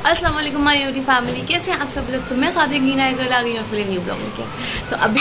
अस्सलाम वालेकुम my YouTube family, कैसे हैं आप सब लोग। तो मैं सादिया गीना कल आ गई हूँ अपने न्यू ब्लॉग में। क्या तो अभी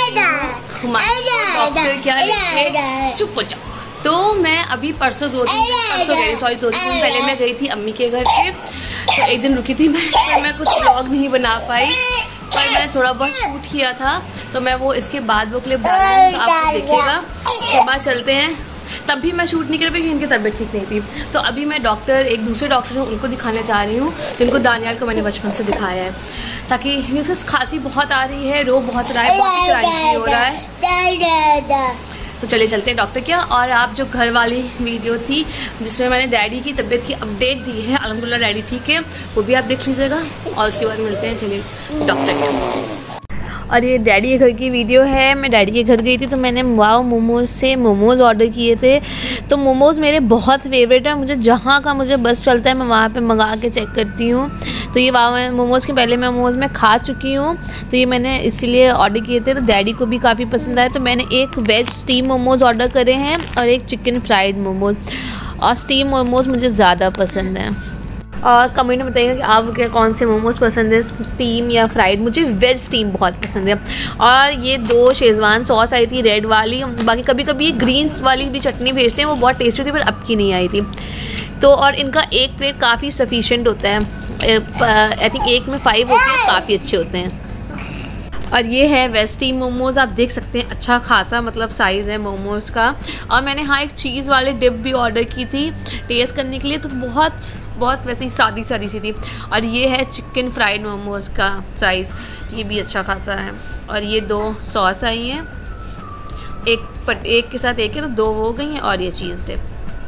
डॉक्टर क्या लेके चुप हो जाओ। तो मैं अभी परसों दो दिन पहले मैं गई थी अम्मी के घर पे। तो एक दिन रुकी थी मैं कुछ ब्लॉग नहीं बना पाई, पर मैं थोड़ा बहुत शूट किया था। तो मैं वो इसके बाद वो क्लिप डालूंगी, तो आप देखिएगा। उसके बाद चलते हैं। तब भी मैं शूट नहीं कर पाई क्योंकि उनकी तबीयत ठीक नहीं थी। तो अभी मैं एक दूसरे डॉक्टर हूँ, उनको दिखाने जा रही हूँ। जिनको दानियाल को मैंने बचपन से दिखाया है, ताकि इसका खांसी बहुत आ रही है, रो बहुत रहा है, बहुत क्राइंग हो रहा है। तो चले चलते हैं डॉक्टर क्या। और आप जो घर वाली वीडियो थी जिसमें मैंने डैडी की तबीयत की अपडेट दी है, अल्हम्दुलिल्लाह डैडी ठीक है, वो भी आप देख लीजिएगा। और उसके बाद मिलते हैं, चलिए डॉक्टर क्या। और ये डैडी के घर की वीडियो है। मैं डैडी के घर गई थी तो मैंने वाव मोमोज़ से मोमोज़ ऑर्डर किए थे। तो मोमोज़ मेरे बहुत फेवरेट है, मुझे जहाँ का मुझे बस चलता है मैं वहाँ पे मंगा के चेक करती हूँ। तो ये वाव मोमोज़ के पहले मैं मोमोज़ में खा चुकी हूँ, तो ये मैंने इसीलिए ऑर्डर किए थे। तो डैडी को भी काफ़ी पसंद आए। तो मैंने एक वेज स्टीम मोमोज़ ऑर्डर करे हैं और एक चिकन फ्राइड मोमोज़। और स्टीम मोमोज़ मुझे ज़्यादा पसंद है। और कमेंट में बताइएगा कि आप क्या कौन से मोमोज़ पसंद है, स्टीम या फ्राइड। मुझे वेज स्टीम बहुत पसंद है। और ये 2 शेज़वान सॉस आई थी, रेड वाली। बाकी कभी कभी ये ग्रीन्स वाली भी चटनी भेजते हैं, वो बहुत टेस्टी थी, पर अब की नहीं आई थी। तो और इनका एक प्लेट काफ़ी सफिशेंट होता है। आई थिंक एक में 5 होते हैं, काफ़ी अच्छे होते हैं। और ये है वेज स्टीम मोमोज़, आप देख सकते हैं अच्छा खासा मतलब साइज़ है मोमोज़ का। और मैंने एक चीज़ वाले डिप भी ऑर्डर की थी टेस्ट करने के लिए, तो बहुत वैसे ही सादी सी थी। और ये है चिकन फ्राइड मोमोज़ का साइज़, ये भी अच्छा खासा है। और ये 2 सॉस आई हैं, एक के साथ एक है, तो 2 हो गई हैं। और ये चीज़ डिप।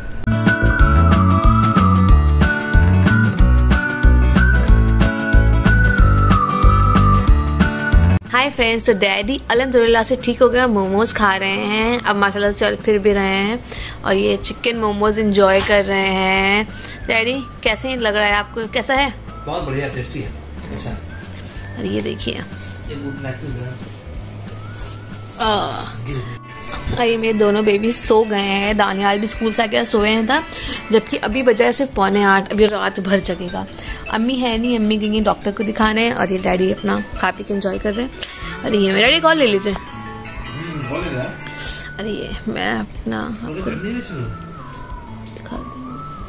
हाय फ्रेंड्स, तो डैडी अल्हम्दुलिल्लाह से ठीक हो गया, मोमोज़ खा रहे हैं अब माशाल्लाह से, चल फिर भी रहे हैं। और ये चिकन मोमोज़ एंजॉय कर रहे हैं। डैडी कैसे लग रहा है आपको, कैसा है? बहुत बढ़िया, टेस्टी है। अच्छा। और ये देखिए, ये मेरे दोनों बेबी सो गए हैं। दानियाल भी स्कूल से आके सोए हैं था, जबकि अभी बजा सिर्फ 7:45, अभी रात भर जगेगा। अम्मी है नहीं, अम्मी गई डॉक्टर को दिखाने। और ये डैडी अपना खा पी के एंजॉय कर रहे हैं। अरे ये मेरा डैडी कॉल ले लीजिए। अरे ये मैं अपना आपको दिखा दूँ।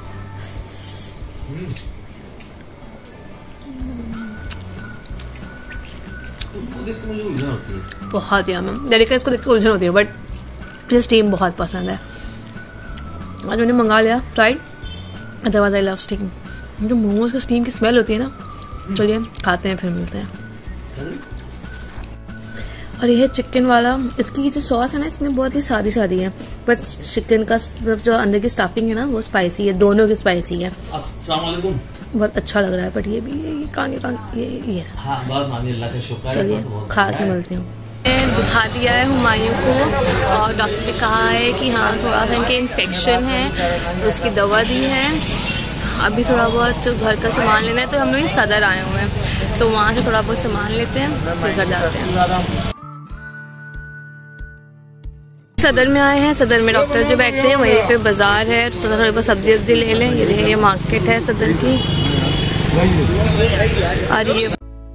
बहुत ही डैडी का इसको देख के उलझन होती है, बट मुझे स्टीम बहुत पसंद है। आज मैंने मंगा लिया fried, otherwise I love steam. जो मोमोज का स्टीम की स्मेल होती है ना। चलिए खाते हैं, फिर मिलते हैं। और ये है चिकन वाला। इसकी जो सॉस है ना, इसमें बहुत ही सादी है, बट चिकन का जो अंदर की स्टफिंग है ना, वो स्पाइसी है, दोनों की स्पाइसी है। अस्सलाम वालेकुम। बहुत अच्छा लग रहा है। बट ये भी ये हाँ, अल्लाह का शुक्र है। चलिए खा के मिलती हूँ। दिखा दिया है हुमायूं को, और डॉक्टर ने कहा है कि हाँ थोड़ा सा इनके इन्फेक्शन है, तो उसकी दवा दी है। अभी थोड़ा बहुत घर का सामान लेना है, तो हम लोग सदर आए हुए हैं, तो वहाँ से थोड़ा बहुत सामान लेते हैं, फिर घर जाते हैं। सदर में आए हैं। सदर में डॉक्टर जो बैठते हैं, वहीं पे बाजार है, तो थोड़ा बहुत सब्जी वब्जी ले लें। ये मार्केट है सदर की। और ये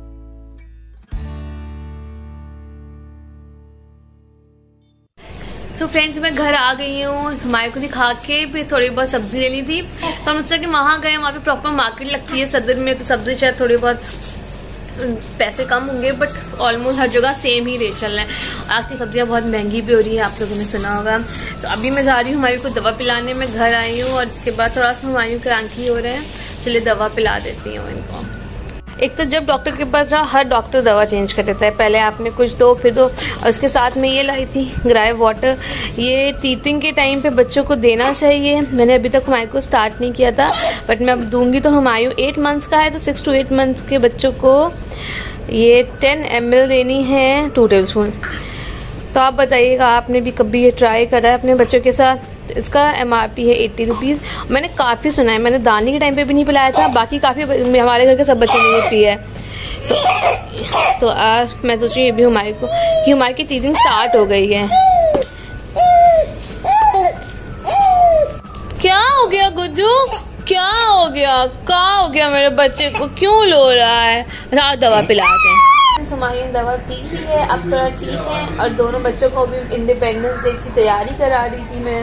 तो फ्रेंड्स, मैं घर आ गई हूँ। हमारे को दिखा के फिर थोड़ी बहुत सब्जी लेनी थी, तो हम सोचा कि वहाँ गए, वहाँ पे प्रॉपर मार्केट लगती है सदर में, तो सब्जी शायद थोड़ी बहुत पैसे कम होंगे, बट ऑलमोस्ट हर जगह सेम ही रेट चल रहा है। आज की सब्जियाँ बहुत महंगी भी हो रही है, आप लोगों ने सुना होगा। तो अभी मैं जा रही हूँ हमारी को दवा पिलाने। मैं घर आई हूँ और इसके बाद थोड़ा सा हमारी क्रैंकी हो रहे हैं। चलिए दवा पिला देती हूँ इनको। एक तो जब डॉक्टर के पास जाओ, हर डॉक्टर दवा चेंज कर देता है। पहले आपने कुछ दो, फिर दो। और उसके साथ में ये लाई थी ग्राइव वाटर। ये टीथिंग के टाइम पे बच्चों को देना चाहिए। मैंने अभी तक हुमायूं को स्टार्ट नहीं किया था, बट मैं अब दूंगी। तो हुमायूं 8 मंथ्स का है, तो 6 to 8 मंथ्स के बच्चों को ये 10 ml देनी है, 2 टेबलस्पून। तो आप बताइएगा, आपने भी कभी ये ट्राई करा है अपने बच्चों के साथ? इसका MRP है 80 रुपीज़। मैंने काफ़ी सुना है, मैंने दानी के टाइम पे भी नहीं पिलाया था, बाकी काफ़ी हमारे घर के सब बच्चों ने भी पिया है। तो आज मैं सोच रही हूँ हुमायूं को कि हुमायूं की टीथिंग स्टार्ट हो गई है। क्या हो गया गुज्जू? क्या हो गया मेरे बच्चे को, क्यों लो रहा है? रात दवा पिलाते हैं। हुमायूं दवा पी ली है, अब थोड़ा ठीक है, और दोनों बच्चों को भी इंडिपेंडेंस डे की तैयारी करा रही थी मैं।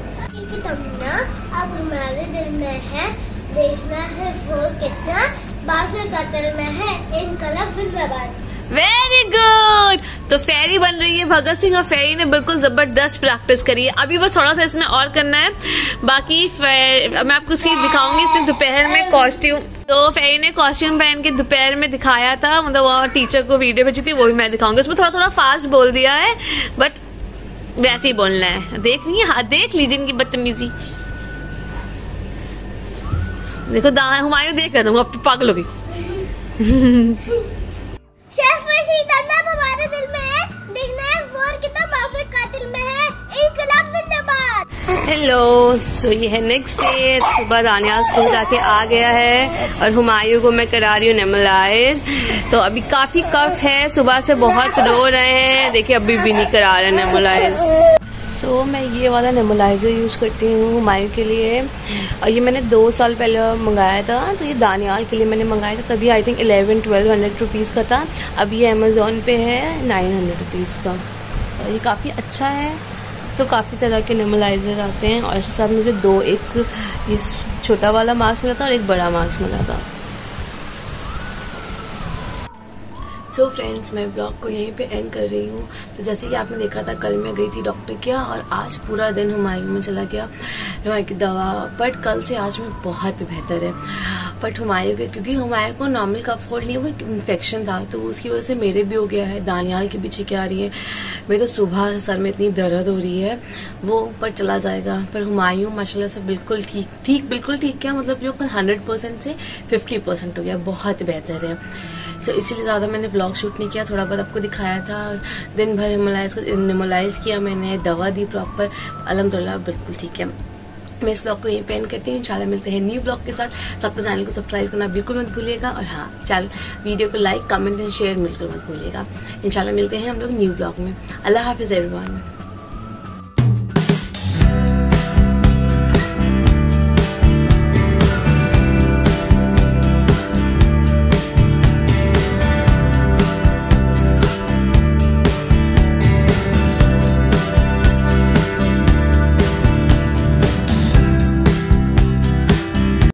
अब हमारे दिल में है देखना है वो कितना बाज़ कतर में है इनकलाब जिंदाबाद। Very good. तो फेरी बन रही है भगत सिंह, और फेरी ने बिल्कुल जबरदस्त प्रैक्टिस करी है। अभी बस थोड़ा सा इसमें और करना है, बाकी मैं आपको उसकी दिखाऊंगी। इसने दोपहर में कॉस्ट्यूम, तो फेरी ने कॉस्ट्यूम पहन के दोपहर में दिखाया था, मतलब वो टीचर को वीडियो भेजी थी, वो भी मैं दिखाऊंगी। उसमें थोड़ा थोड़ा फास्ट बोल दिया है, बट वैसे ही बोलना है। देख रही है, हाँ देख लीजिए इनकी बदतमीजी। देखो हुमायूं देख रहा था, वो पागल हो गई। हमारे दिल में है देखना है वो कितना बाज़ कातिल में है इनकलाब जिंदाबाद। हेलो, सो ये है नेक्स्ट डे। सुबह दानियाल स्कूल जाके आ गया है, और हुमायूं को मैं करा रही हूँ नेबुलाइज। तो अभी काफी कफ है, सुबह से बहुत रो रहे हैं। देखिए अभी भी नहीं करा रहे नेबुलाइज। सो मैं ये वाला नेबुलाइज़र यूज़ करती हूँ हुमायूं के लिए, और ये मैंने 2 साल पहले मंगाया था। तो ये दानियाल के लिए मैंने मंगाया था, तभी आई थिंक 1100-1200 रुपीज़ का था। अब ये अमेज़ोन पे है 900 रुपीज़ का, और ये काफ़ी अच्छा है। तो काफ़ी तरह के नेबुलाइज़र आते हैं, और इसके साथ मुझे एक ये छोटा वाला मास्क मिला था और एक बड़ा मास्क मिला था। सो फ्रेंड्स, मैं ब्लॉग को यहीं पे एंड कर रही हूँ। तो जैसे कि आपने देखा था, कल मैं गई थी डॉक्टर के यहाँ, और आज पूरा दिन हुमायूं में चला गया हुमायूं की दवा। बट कल से आज में बहुत बेहतर है। बट हुमायूं के, क्योंकि हुमायूं को नॉर्मल कफ कोल्ड नहीं, वो इन्फेक्शन था, तो उसकी वजह से मेरे भी हो गया है। दानियाल की भी छींकें आ रही है, मेरी तो सुबह सर में इतनी दर्द हो रही है, वो पर चला जाएगा। पर हुमायूं माशाल्लाह से बिल्कुल बिल्कुल ठीक क्या, मतलब जो 100% से 50% हो गया, बहुत बेहतर है। तो इसीलिए ज़्यादा मैंने ब्लॉग शूट नहीं किया, थोड़ा बहुत आपको दिखाया था। दिन भर नेबुलाइज किया मैंने, दवा दी प्रॉपर, अल्हम्दुलिल्लाह बिल्कुल ठीक है। मैं इस ब्लॉग को यहीं पे एंड करती हूँ। इंशाल्लाह मिलते हैं न्यू ब्लॉग के साथ। सबको चैनल को सब्सक्राइब करना बिल्कुल मत भूलिएगा, और हाँ चैनल वीडियो को लाइक कमेंट एंड शेयर बिल्कुल मत भूलिएगा। इंशाल्लाह मिलते हैं हम लोग न्यू ब्लॉग में। अल्लाह हाफिज़ एवरीवन।